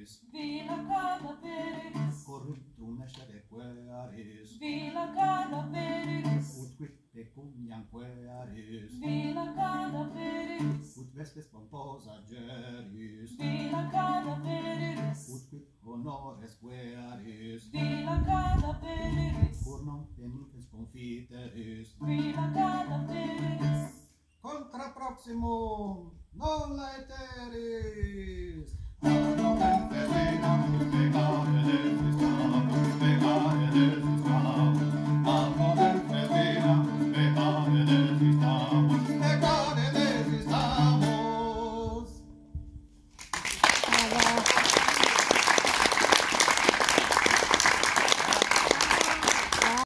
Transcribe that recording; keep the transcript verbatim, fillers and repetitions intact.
quearis, Villa cadaveris, corruptum escere quearis, Villa cadaveris, ut quid pecuniam quearis, Villa cadaveris, ut vestes pomposa geris, Villa cadaveris, ut quid honores quearis, Villa cadaveris, cur non penitens confiteris, Villa cadaveris, contra proximum non laeteris. Ad novem festinam, pecare destis